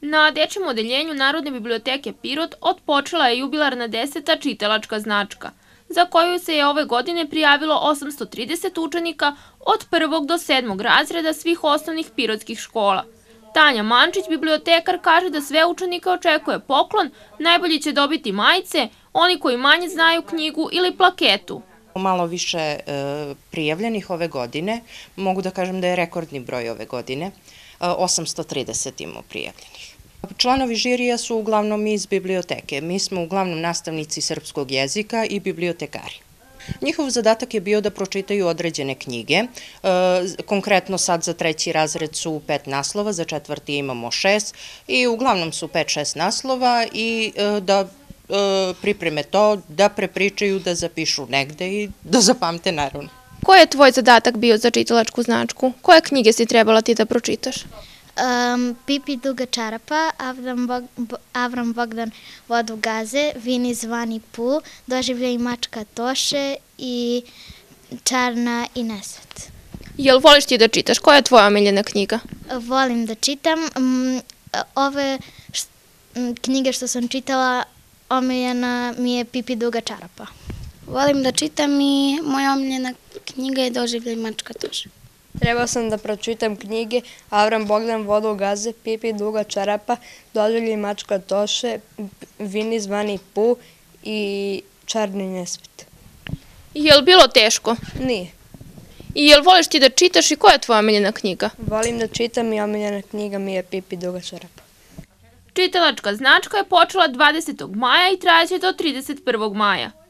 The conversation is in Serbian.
Na dečjem odeljenju Narodne biblioteke Pirot otpočela je jubilarna 10. čitalačka značka, za koju se je ove godine prijavilo 830 učenika od 1. do 7. razreda svih osnovnih pirotskih škola. Tanja Mančić, bibliotekar, kaže da sve učenike očekuje poklon, najbolji će dobiti majice, oni koji manje znaju knjigu ili plaketu. Malo više prijavljenih ove godine, mogu da kažem da je rekordni broj ove godine, 830 imamo prijavljenih. Članovi žirija su uglavnom iz biblioteke, mi smo uglavnom nastavnici srpskog jezika i bibliotekari. Njihov zadatak je bio da pročitaju određene knjige, konkretno sad za 3. razred su 5 naslova, za 4. imamo 6 i uglavnom su 5-6 naslova i da pripreme to, da prepričaju, da zapišu negde i da zapamte naravno. Koji je tvoj zadatak bio za čitalačku značku? Koje knjige si trebala ti da pročitaš? Pipi duga čarapa, Avram Bogdan vodu gaze, Vini zvani Pu, Doživljaj mačka Toše i Čarna i nesvet. Jel voliš ti da čitaš? Koja je tvoja omiljena knjiga? Volim da čitam. Ove knjige što sam čitala, omiljena mi je Pipi duga čarapa. Volim da čitam i moja omiljena knjiga je Doživljaj mačka Toše. Trebao sam da pročitam knjige Avram Bogdan vodu gaze, Pipi duga čarapa, Doživljaj mačka Toše, Vini zvani Pu i Čarni nesvet. Jel bilo teško? Nije. I jel voliš ti da čitaš i koja je tvoja omiljena knjiga? Volim da čitam i omiljena knjiga mi je Pipi duga čarapa. Čitalačka značka je počela 20. maja i trajaće do 31. maja.